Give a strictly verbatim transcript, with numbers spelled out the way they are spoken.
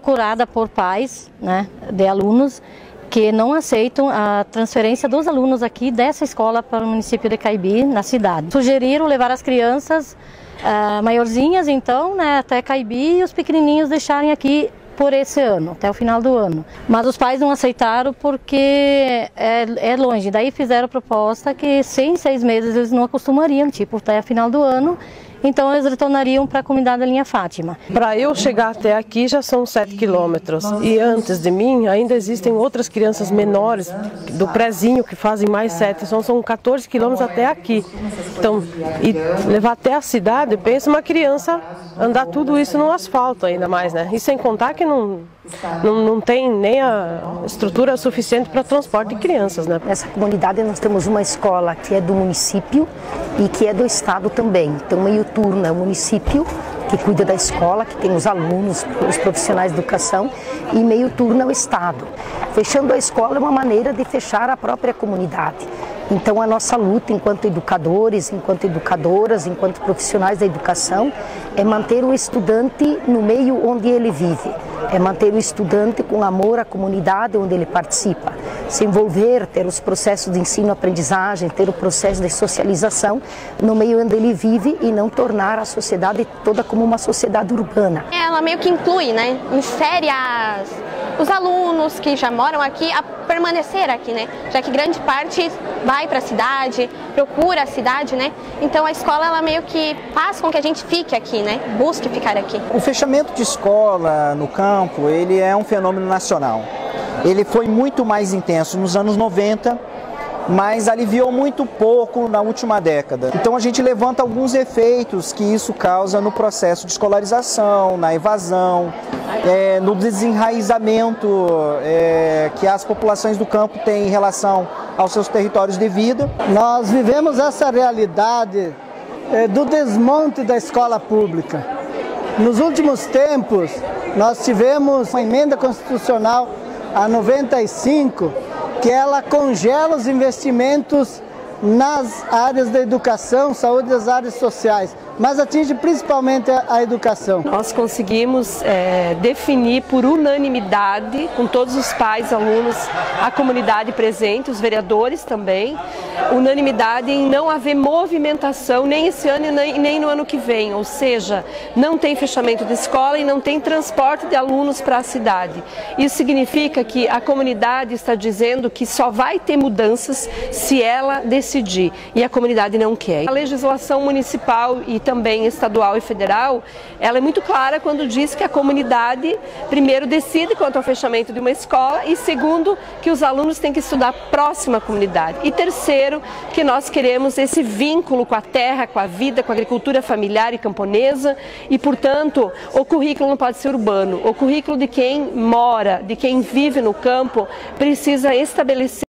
procurada por pais, né, de alunos que não aceitam a transferência dos alunos aqui dessa escola para o município de Caibi, na cidade. Sugeriram levar as crianças uh, maiorzinhas, então, né, até Caibi, e os pequenininhos deixarem aqui por esse ano, até o final do ano. Mas os pais não aceitaram porque é, é longe. Daí fizeram proposta que sem seis meses eles não acostumariam, tipo, até o final do ano. Então eles retornariam para a comunidade da linha Fátima. Para eu chegar até aqui já são sete quilômetros. E antes de mim ainda existem outras crianças menores do prézinho que fazem mais sete. Então são quatorze quilômetros até aqui. Então, e levar até a cidade, pensa uma criança andar tudo isso no asfalto ainda mais, né? E sem contar que não, não, não tem nem a estrutura suficiente para transporte de crianças, né? Nessa comunidade nós temos uma escola que é do município e que é do estado também. Então meio turno é o município que cuida da escola, que tem os alunos, os profissionais de educação, e meio turno é o estado. Fechando a escola é uma maneira de fechar a própria comunidade. Então a nossa luta enquanto educadores, enquanto educadoras, enquanto profissionais da educação é manter o estudante no meio onde ele vive, é manter o estudante com amor à comunidade onde ele participa, se envolver, ter os processos de ensino-aprendizagem, ter o processo de socialização no meio onde ele vive e não tornar a sociedade toda como uma sociedade urbana. Ela meio que inclui, né, insere as, os alunos que já moram aqui a permanecer aqui, né, já que grande parte vai para a cidade, procura a cidade, né, então a escola ela meio que faz com que a gente fique aqui, né, busque ficar aqui. O fechamento de escola no campo, ele é um fenômeno nacional. Ele foi muito mais intenso nos anos noventa, mas aliviou muito pouco na última década. Então a gente levanta alguns efeitos que isso causa no processo de escolarização, na evasão, é, no desenraizamento é, que as populações do campo têm em relação aos seus territórios de vida. Nós vivemos essa realidade é, do desmonte da escola pública. Nos últimos tempos, nós tivemos uma emenda constitucional a noventa e cinco, que ela congela os investimentos nas áreas da educação, saúde e das áreas sociais, mas atinge principalmente a educação. Nós conseguimos é, definir por unanimidade, com todos os pais, alunos, a comunidade presente, os vereadores também, unanimidade em não haver movimentação nem esse ano nem, nem no ano que vem, ou seja, não tem fechamento de escola e não tem transporte de alunos para a cidade. Isso significa que a comunidade está dizendo que só vai ter mudanças se ela decidir, e a comunidade não quer. A legislação municipal e também estadual e federal, ela é muito clara quando diz que a comunidade, primeiro, decide quanto ao fechamento de uma escola e, segundo, que os alunos têm que estudar próximo à comunidade. E, terceiro, que nós queremos esse vínculo com a terra, com a vida, com a agricultura familiar e camponesa e, portanto, o currículo não pode ser urbano. O currículo de quem mora, de quem vive no campo, precisa estabelecer